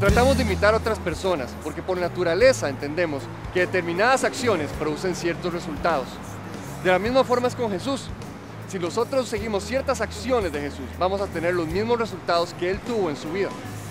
Tratamos de imitar a otras personas porque por naturaleza entendemos que determinadas acciones producen ciertos resultados. De la misma forma es con Jesús. Si nosotros seguimos ciertas acciones de Jesús, vamos a tener los mismos resultados que Él tuvo en su vida.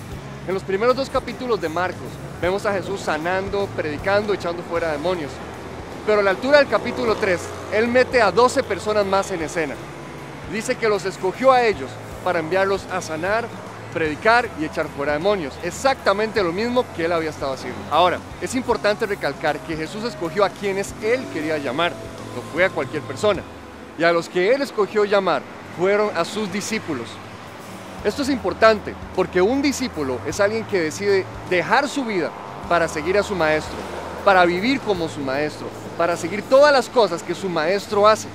En los primeros 2 capítulos de Marcos, vemos a Jesús sanando, predicando, echando fuera demonios. Pero a la altura del capítulo 3, Él mete a 12 personas más en escena. Dice que los escogió a ellos para enviarlos a sanar, predicar y echar fuera demonios. Exactamente lo mismo que Él había estado haciendo. Ahora, es importante recalcar que Jesús escogió a quienes Él quería llamar, no fue a cualquier persona. Y a los que Él escogió llamar fueron a sus discípulos. Esto es importante porque un discípulo es alguien que decide dejar su vida para seguir a su maestro, para vivir como su maestro, para seguir todas las cosas que su maestro hace.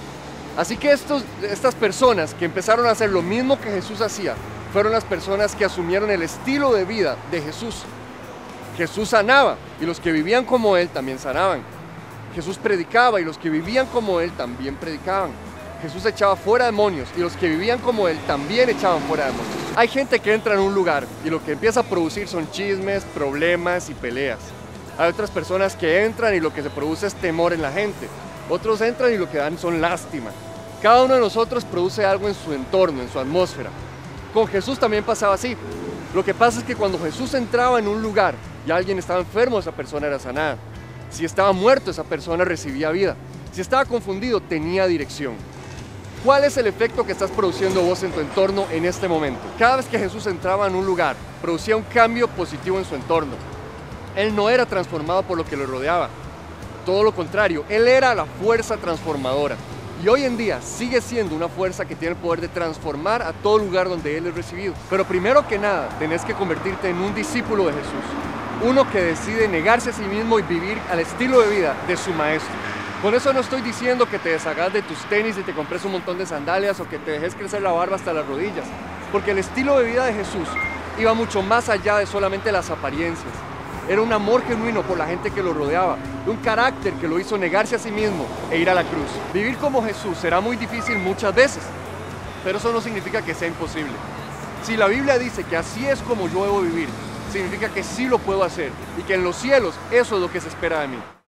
Así que estas personas que empezaron a hacer lo mismo que Jesús hacía, fueron las personas que asumieron el estilo de vida de Jesús. Jesús sanaba y los que vivían como Él también sanaban. Jesús predicaba y los que vivían como Él también predicaban. Jesús echaba fuera demonios y los que vivían como Él también echaban fuera demonios. Hay gente que entra en un lugar y lo que empieza a producir son chismes, problemas y peleas. Hay otras personas que entran y lo que se produce es temor en la gente. Otros entran y lo que dan son lástima. Cada uno de nosotros produce algo en su entorno, en su atmósfera. Con Jesús también pasaba así. Lo que pasa es que cuando Jesús entraba en un lugar y alguien estaba enfermo, esa persona era sanada. Si estaba muerto, esa persona recibía vida. Si estaba confundido, tenía dirección. ¿Cuál es el efecto que estás produciendo vos en tu entorno en este momento? Cada vez que Jesús entraba en un lugar, producía un cambio positivo en su entorno. Él no era transformado por lo que lo rodeaba. Todo lo contrario, Él era la fuerza transformadora. Y hoy en día sigue siendo una fuerza que tiene el poder de transformar a todo lugar donde Él es recibido. Pero primero que nada, tenés que convertirte en un discípulo de Jesús. Uno que decide negarse a sí mismo y vivir al estilo de vida de su maestro. Con eso no estoy diciendo que te deshagas de tus tenis y te compres un montón de sandalias o que te dejes crecer la barba hasta las rodillas. Porque el estilo de vida de Jesús iba mucho más allá de solamente las apariencias. Era un amor genuino por la gente que lo rodeaba, un carácter que lo hizo negarse a sí mismo e ir a la cruz. Vivir como Jesús será muy difícil muchas veces, pero eso no significa que sea imposible. Si la Biblia dice que así es como yo debo vivir, significa que sí lo puedo hacer y que en los cielos eso es lo que se espera de mí.